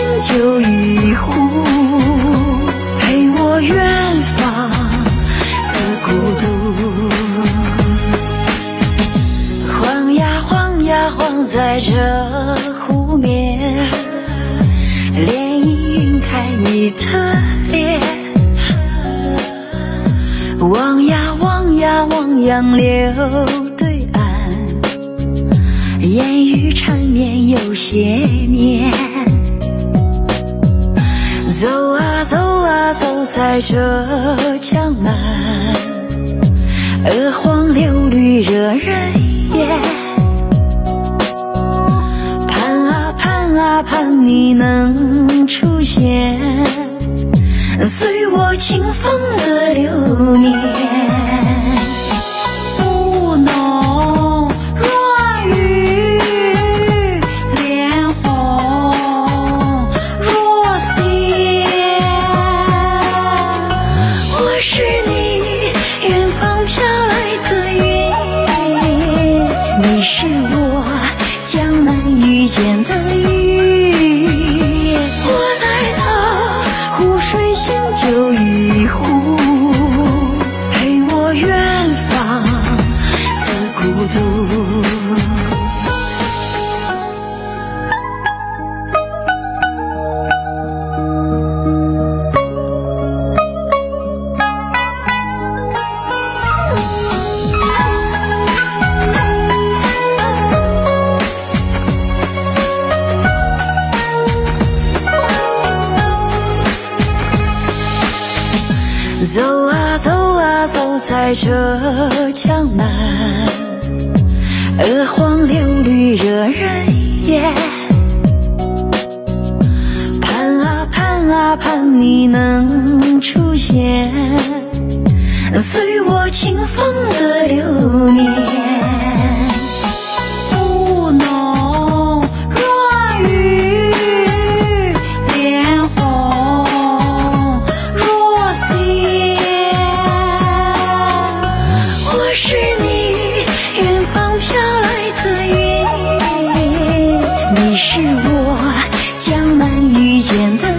酒一壶，陪我远方的孤独。晃呀晃呀晃在这湖面，涟漪晕开你的脸。望呀望呀望杨柳对岸，烟雨缠绵有些年。走啊走啊走在这江南，鹅黄柳绿惹人眼。盼啊盼啊盼你能出现，随我清风的流年。雾浓若雨，脸红若血。我是你远方飘来的云，你是我江南遇见的雨。我带走湖水醒酒一壶，陪我远方的孤独。走啊走啊走在这江南，鹅黄柳绿惹人眼。盼啊盼啊盼你能出现，随我清风的流年。雾浓若雨，脸红若血。我是你远方飘来的云，你是我江南遇见的